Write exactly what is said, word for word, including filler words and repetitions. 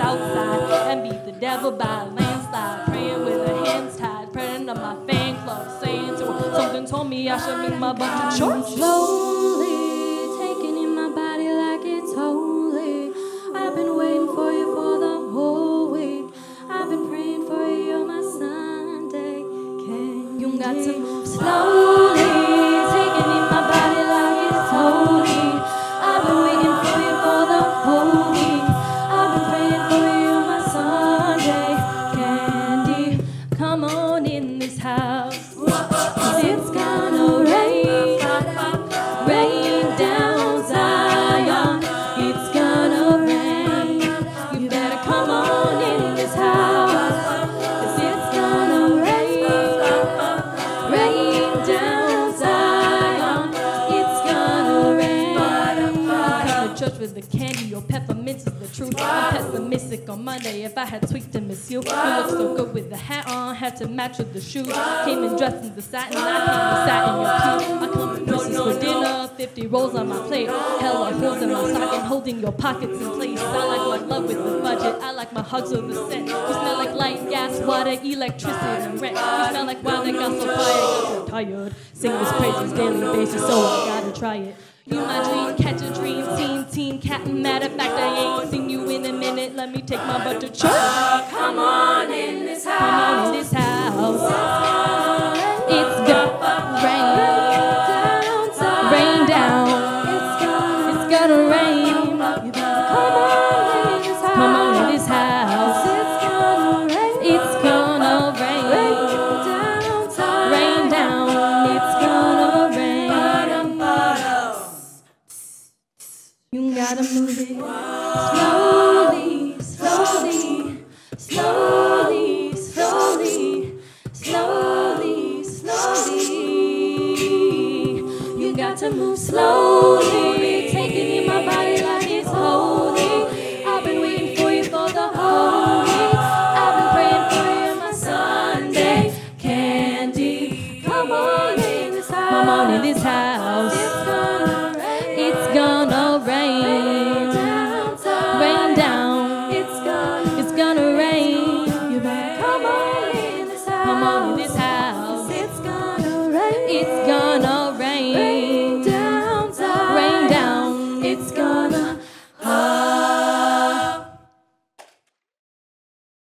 south side and beat the devil by a landslide. Praying with her hands tied, praying to my fan club, saying to her, something told me I should bring my butt to church. Slowly taking in my body like it's holy. I've been waiting for you for the whole week. I've been praying for you, you're my Sunday candy. You got to move slowly, taking in my body like it's holy. I've been waiting for you for the whole week. I've been praying for you, you're my Sunday candy. Come on in this house, 'cause it's gonna rain, rain down Zion. It's gonna rain. You better come on in this house, 'cause it's gonna rain, rain down Zion. It's gonna rain. come to church with the candy or peppermints is the truth. I'm pessimistic on Monday if I had tweaked to miss you. You look so good with the hat on, had to match with the shoes. Came in dressed in the satin, I came and sat in your pew. I come to Christmas for dinner, fifty rolls on my plate. Hella holes in my sock and holding your pockets in place. I like my love with the budget, I like my hugs with the scent. You smell like light, gas, water, electricity, and rent. You smell like wine that got so fire, got so tired. Sing this praises daily basis, so I gotta try it. You my dream, catch a dream, teen, teen, cat. Matter of fact, I ain't seen you in a minute. Let me take my butt to church. Come on in this house. Come on in this house. It's gonna rain, rain down. It's gonna rain. You better come on in this house. Come on in this house. It's gonna rain. It's gonna rain, rain down. It's gonna rain. You gotta move it Slowly, slowly, slowly, slowly, slowly, slowly. You got to move slowly, taking in my body like it's holy. I've been waiting for you for the whole week. I've been praying for you, my Sunday candy. Come on in this house. Come on in this house. It's gonna rain. It's gonna rain, rain down. It's gonna, It's gonna rain. you better come on in this house. Come on in this house.